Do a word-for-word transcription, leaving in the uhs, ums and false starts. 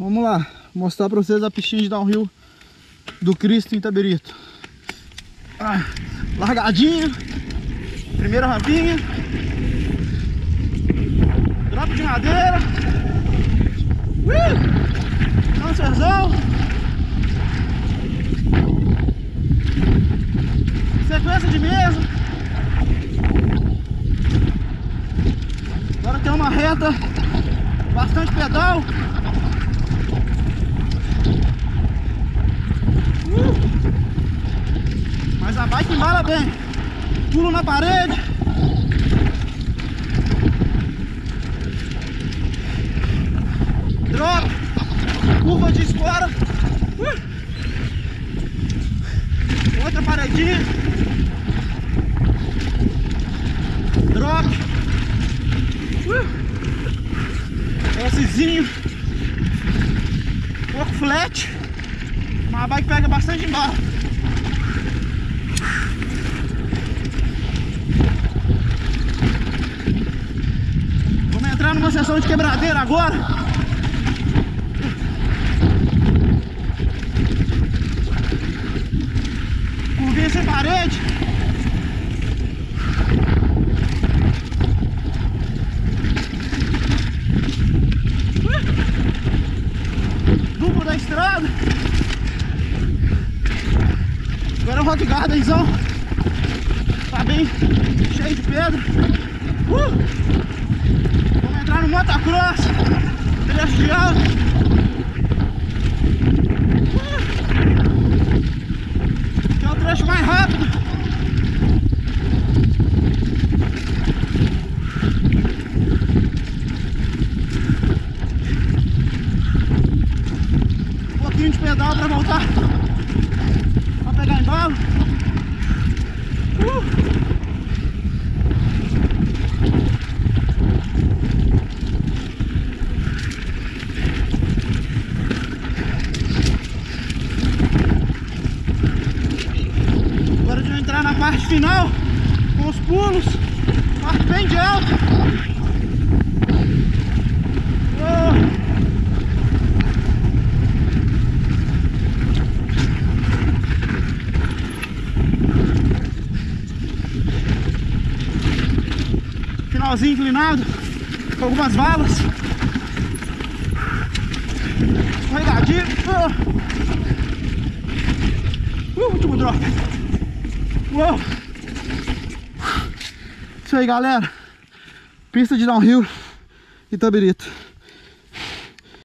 vamos lá, mostrar pra vocês a pistinha de downhill do Cristo em Itabirito. Ah, largadinha, primeira rampinha, drop de madeira, uh, cancerzão, sequência de mesa. Agora tem uma reta, bastante pedal. Uh! Mas a bike embala bem. Pulo na parede. Drop. Curva de escora. Uh! Outra paredinha. Drop. Uh! Szinho. Um pouco flat. Mas a bike pega bastante embalo. Vamos entrar numa sessão de quebradeira agora. Curvinha sem parede. Duplo da estrada. Agora é o Rock Gardenzão. Tá bem cheio de pedra. uh! Vamos entrar no motocross. Trecho de alta. uh! Que é o trecho mais rápido. De pedal para voltar para pegar embalo. uh. Agora a gente vai entrar na parte final com os pulos, parte bem de alta. uh. Finalzinho inclinado, com algumas valas. Escorregadinho. Uh, último drop. Uou. Isso aí, galera. Pista de downhill Itabirito.